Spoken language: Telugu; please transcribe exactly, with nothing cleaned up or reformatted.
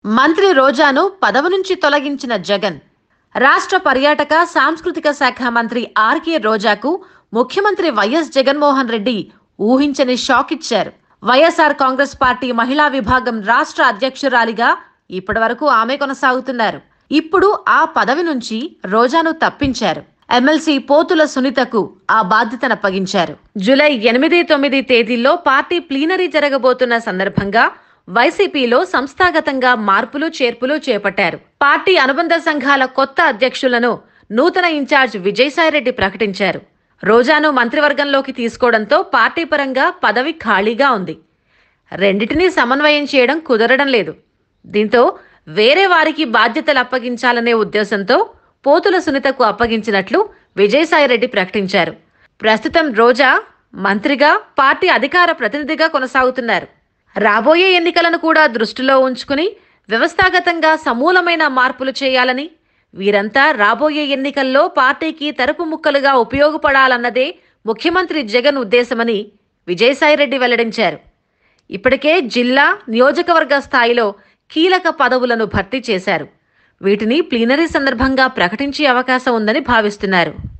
మంత్రి రోజాను పదవి నుంచి తొలగించిన జగన్. రాష్ట్ర పర్యాటక సాంస్కృతిక శాఖ మంత్రి ఆర్కే రోజాకు ముఖ్యమంత్రి వైఎస్ జగన్మోహన్ రెడ్డి ఊహించని షాక్ ఇచ్చారు. వైఎస్ఆర్ కాంగ్రెస్ పార్టీ మహిళా విభాగం రాష్ట్ర అధ్యక్షురాలిగా ఇప్పటి వరకు ఆమె కొనసాగుతున్నారు. ఇప్పుడు ఆ పదవి నుంచి రోజాను తప్పించారు. ఎమ్మెల్సీ పోతుల సునీతకు ఆ బాధ్యతను అప్పగించారు. జూలై ఎనిమిది తొమ్మిది తేదీల్లో పార్టీ ప్లీనరీ జరగబోతున్న సందర్భంగా వైసీపీలో సంస్థాగతంగా మార్పులు చేర్పులు చేపట్టారు. పార్టీ అనుబంధ సంఘాల కొత్త అధ్యక్షులను నూతన ఇన్ఛార్జ్ విజయసాయిరెడ్డి ప్రకటించారు. రోజాను మంత్రివర్గంలోకి తీసుకోవడంతో పార్టీ పరంగా పదవి ఖాళీగా ఉంది. రెండిటినీ సమన్వయం చేయడం కుదరడం లేదు. దీంతో వేరే వారికి బాధ్యతలు అప్పగించాలనే ఉద్దేశంతో పోతుల సునీతకు అప్పగించినట్లు విజయసాయిరెడ్డి ప్రకటించారు. ప్రస్తుతం రోజా మంత్రిగా పార్టీ అధికార ప్రతినిధిగా కొనసాగుతున్నారు. రాబోయే ఎన్నికలను కూడా దృష్టిలో ఉంచుకుని వ్యవస్థాగతంగా సమూలమైన మార్పులు చేయాలని, వీరంతా రాబోయే ఎన్నికల్లో పార్టీకి తరపు ముక్కలుగా ఉపయోగపడాలన్నదే ముఖ్యమంత్రి జగన్ ఉద్దేశమని విజయసాయిరెడ్డి వెల్లడించారు. ఇప్పటికే జిల్లా, నియోజకవర్గ స్థాయిలో కీలక పదవులను భర్తీ చేశారు. వీటిని ప్లీనరీ సందర్భంగా ప్రకటించే అవకాశం ఉందని భావిస్తున్నారు.